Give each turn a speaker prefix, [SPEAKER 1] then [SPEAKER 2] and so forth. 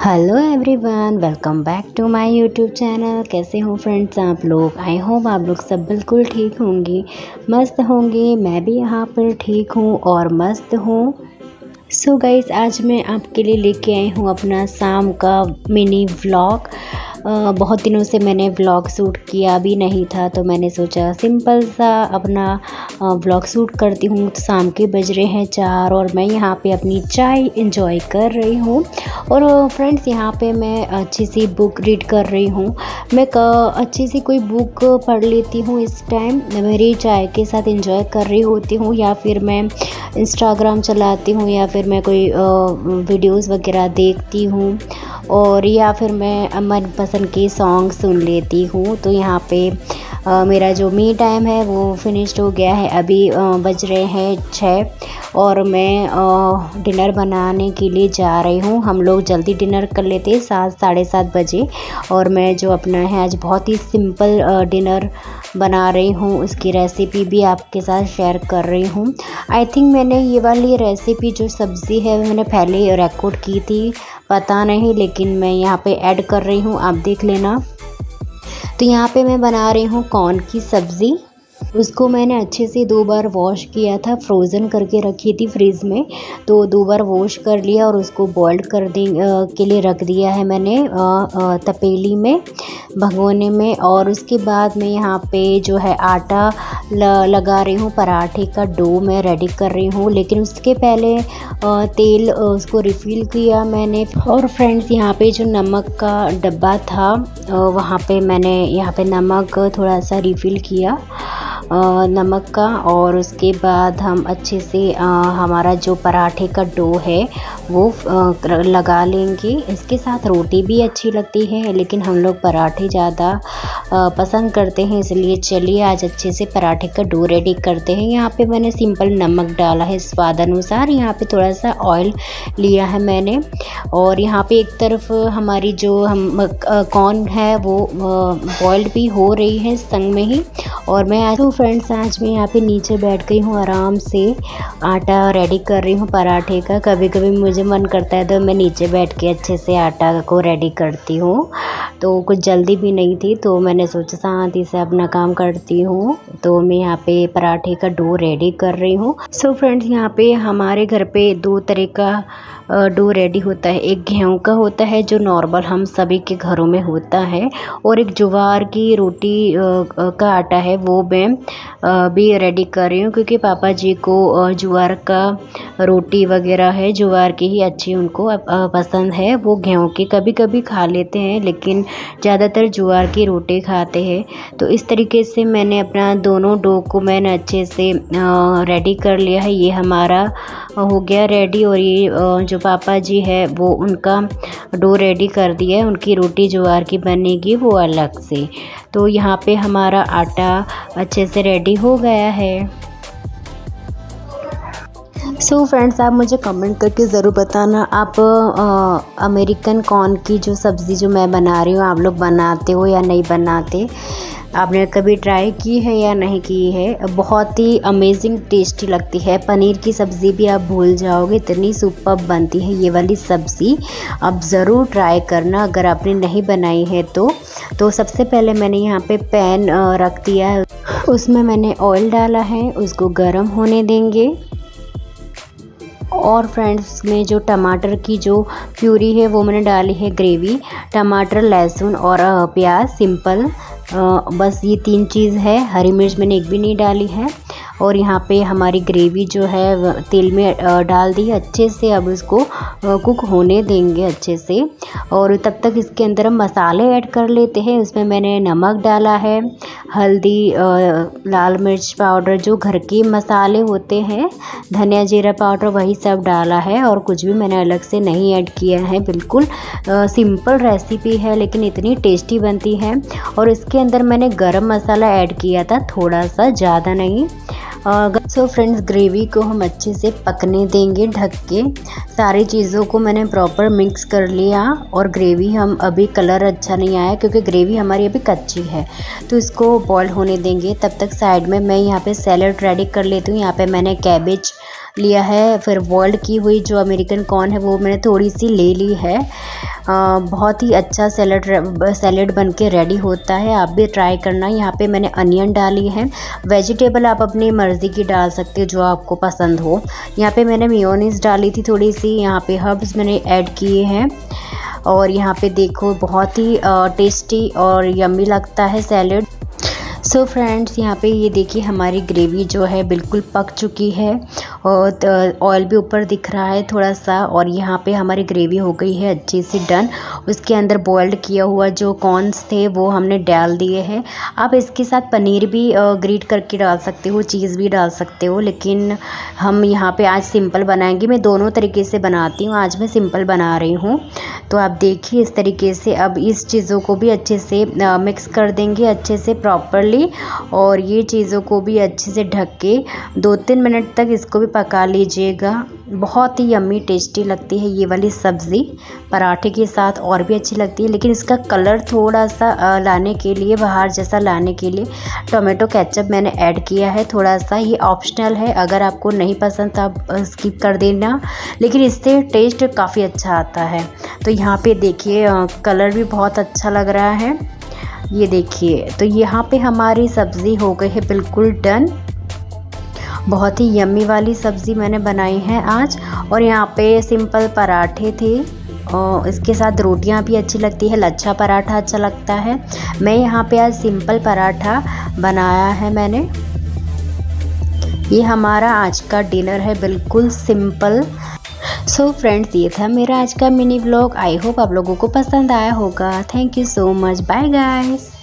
[SPEAKER 1] Hello everyone, welcome back to my YouTube channel. कैसे हो friends आप लोग? आई होप आप लोग सब बिल्कुल ठीक होंगे, मस्त होंगे। मैं भी यहाँ पर ठीक हूँ और मस्त हूँ। सो गाइस, आज मैं आपके लिए लेके आई हूँ अपना शाम का मिनी व्लॉग। बहुत दिनों से मैंने व्लॉग शूट किया भी नहीं था, तो मैंने सोचा सिंपल सा अपना व्लॉग शूट करती हूँ। तो शाम के बज रहे हैं 4 और मैं यहाँ पे अपनी चाय एंजॉय कर रही हूँ। और फ्रेंड्स, यहाँ पे मैं अच्छी सी बुक रीड कर रही हूँ। मैं अच्छी सी कोई बुक पढ़ लेती हूँ इस टाइम, मेरी चाय के साथ एंजॉय कर रही होती हूँ, या फिर मैं इंस्टाग्राम चलाती हूँ, या फिर मैं कोई वीडियोस वगैरह देखती हूँ, और या फिर मैं मनपसंद के सॉन्ग सुन लेती हूँ। तो यहाँ पे मेरा जो मी टाइम है वो फिनिश्ड हो गया है। अभी बज रहे हैं 6 और मैं डिनर बनाने के लिए जा रही हूँ। हम लोग जल्दी डिनर कर लेते हैं 7 साढ़े 7 बजे, और मैं जो अपना है आज बहुत ही सिंपल डिनर बना रही हूँ, उसकी रेसिपी भी आपके साथ शेयर कर रही हूँ। आई थिंक मैंने ये वाली रेसिपी जो सब्ज़ी है मैंने पहले रिकॉर्ड की थी, पता नहीं, लेकिन मैं यहाँ पे ऐड कर रही हूँ, आप देख लेना। तो यहाँ पे मैं बना रही हूँ कॉर्न की सब्ज़ी। उसको मैंने अच्छे से 2 बार वॉश किया था, फ्रोज़न करके रखी थी फ्रिज में, तो 2 बार वॉश कर लिया और उसको बॉइल्ड के लिए रख दिया है मैंने तपेली में, भगोने में। और उसके बाद मैं यहाँ पे जो है आटा लगा रही हूँ, पराठे का डो मैं रेडी कर रही हूँ। लेकिन उसके पहले तेल उसको रिफ़िल किया मैंने। और फ्रेंड्स, यहाँ पे जो नमक का डब्बा था वहाँ पे मैंने यहाँ पे नमक थोड़ा सा रिफ़िल किया नमक का। और उसके बाद हम अच्छे से हमारा जो पराठे का डो है वो लगा लेंगे। इसके साथ रोटी भी अच्छी लगती है, लेकिन हम लोग पराठे ज़्यादा पसंद करते हैं, इसलिए चलिए आज अच्छे से पराठे का डो रेडी करते हैं। यहाँ पे मैंने सिंपल नमक डाला है स्वाद अनुसार, यहाँ पे थोड़ा सा ऑयल लिया है मैंने। और यहाँ पे एक तरफ हमारी जो कॉर्न है वो बॉइल्ड भी हो रही है संग में ही। और मैं फ्रेंड्स, आज मैं यहाँ पे नीचे बैठ गई हूँ, आराम से आटा रेडी कर रही हूँ पराठे का। कभी कभी मुझे मन करता है तो मैं नीचे बैठ के अच्छे से आटा को रेडी करती हूँ। तो कुछ जल्दी भी नहीं थी, तो मैंने सोचा शांति से अपना काम करती हूँ। तो मैं यहाँ पे पराठे का डो रेडी कर रही हूँ। सो फ्रेंड्स, यहाँ पे हमारे घर पे 2 तरह का डो रेडी होता है। एक गेहूं का होता है जो नॉर्मल हम सभी के घरों में होता है, और एक ज्वार की रोटी का आटा है, वो मैं भी रेडी कर रही हूँ, क्योंकि पापा जी को ज्वार का रोटी वगैरह है, ज्वार की ही अच्छी उनको पसंद है। वो गेहूं की कभी कभी खा लेते हैं, लेकिन ज़्यादातर ज्वार की रोटी खाते हैं। तो इस तरीके से मैंने अपना दोनों डो को मैंने अच्छे से रेडी कर लिया है। ये हमारा हो गया रेडी, और ये जो पापा जी है वो उनका डो रेडी कर दिया है। उनकी रोटी ज्वार की बनेगी वो अलग से। तो यहाँ पे हमारा आटा अच्छे से रेडी हो गया है। सो फ्रेंड्स, आप मुझे कमेंट करके ज़रूर बताना, आप अमेरिकन कॉर्न की जो सब्ज़ी जो मैं बना रही हूँ आप लोग बनाते हो या नहीं बनाते, आपने कभी ट्राई की है या नहीं की है। बहुत ही अमेजिंग टेस्टी लगती है। पनीर की सब्ज़ी भी आप भूल जाओगे, इतनी सुपर्ब बनती है ये वाली सब्ज़ी। आप ज़रूर ट्राई करना अगर आपने नहीं बनाई है तो सबसे पहले मैंने यहाँ पे पैन रख दिया है, उसमें मैंने ऑयल डाला है, उसको गर्म होने देंगे। और फ्रेंड्स, में जो टमाटर की जो प्यूरी है वो मैंने डाली है, ग्रेवी, टमाटर, लहसुन और प्याज, सिंपल बस ये 3 चीज़ है। हरी मिर्च मैंने एक भी नहीं डाली है। और यहाँ पे हमारी ग्रेवी जो है तेल में डाल दी अच्छे से। अब इसको कुक होने देंगे अच्छे से, और तब तक इसके अंदर हम मसाले ऐड कर लेते हैं। उसमें मैंने नमक डाला है, हल्दी, लाल मिर्च पाउडर, जो घर के मसाले होते हैं, धनिया जीरा पाउडर, वही सब डाला है। और कुछ भी मैंने अलग से नहीं ऐड किया है। बिल्कुल सिंपल रेसिपी है, लेकिन इतनी टेस्टी बनती है। और इसके अंदर मैंने गरम मसाला ऐड किया था, थोड़ा सा, ज़्यादा नहीं। सो फ्रेंड्स, ग्रेवी को हम अच्छे से पकने देंगे ढक के। सारी चीज़ों को मैंने प्रॉपर मिक्स कर लिया। और ग्रेवी हम अभी कलर अच्छा नहीं आया क्योंकि ग्रेवी हमारी अभी कच्ची है, तो इसको बॉईल होने देंगे। तब तक साइड में मैं यहाँ पे सैलड रेडी कर लेती हूँ। यहाँ पे मैंने कैबेज लिया है। फिर बॉइल्ड की हुई जो अमेरिकन कॉर्न है वो मैंने थोड़ी सी ले ली है। बहुत ही अच्छा सैलेड बन के रेडी होता है, आप भी ट्राई करना। यहाँ पे मैंने अनियन डाली है। वेजिटेबल आप अपनी मर्ज़ी की डाल सकते हो जो आपको पसंद हो। यहाँ पे मैंने मेयोनीज़ डाली थी थोड़ी सी, यहाँ पे हर्ब्स मैंने ऐड किए हैं। और यहाँ पे देखो बहुत ही टेस्टी और यम्मी लगता है सैलेड। सो फ्रेंड्स, यहाँ पे ये देखिए हमारी ग्रेवी जो है बिल्कुल पक चुकी है और ऑयल भी ऊपर दिख रहा है थोड़ा सा। और यहाँ पे हमारी ग्रेवी हो गई है अच्छी सी डन। उसके अंदर बॉइल्ड किया हुआ जो कॉर्न्स थे वो हमने डाल दिए हैं। आप इसके साथ पनीर भी ग्रेट करके डाल सकते हो, चीज़ भी डाल सकते हो, लेकिन हम यहाँ पे आज सिंपल बनाएंगे। मैं दोनों तरीके से बनाती हूँ, आज मैं सिंपल बना रही हूँ। तो आप देखिए इस तरीके से अब इस चीज़ों को भी अच्छे से मिक्स कर देंगे अच्छे से प्रॉपरली। और ये चीज़ों को भी अच्छे से ढक के 2-3 मिनट तक इसको भी पका लीजिएगा। बहुत ही यम्मी टेस्टी लगती है ये वाली सब्ज़ी, पराठे के साथ और भी अच्छी लगती है। लेकिन इसका कलर थोड़ा सा लाने के लिए, बाहर जैसा लाने के लिए टोमेटो केचप मैंने ऐड किया है थोड़ा सा। ये ऑप्शनल है, अगर आपको नहीं पसंद तो आप स्किप कर देना, लेकिन इससे टेस्ट काफ़ी अच्छा आता है। तो यहाँ पे देखिए कलर भी बहुत अच्छा लग रहा है, ये देखिए। तो यहाँ पे हमारी सब्ज़ी हो गई है बिल्कुल डन। बहुत ही यम्मी वाली सब्ज़ी मैंने बनाई है आज। और यहाँ पे सिंपल पराठे थे और इसके साथ रोटियाँ भी अच्छी लगती है, लच्छा पराठा अच्छा लगता है। मैं यहाँ पे आज सिंपल पराठा बनाया है मैंने। ये हमारा आज का डिनर है, बिल्कुल सिंपल। सो फ्रेंड्स, ये था मेरा आज का मिनी व्लॉग। आई होप आप लोगों को पसंद आया होगा। Thank you so much, bye guys.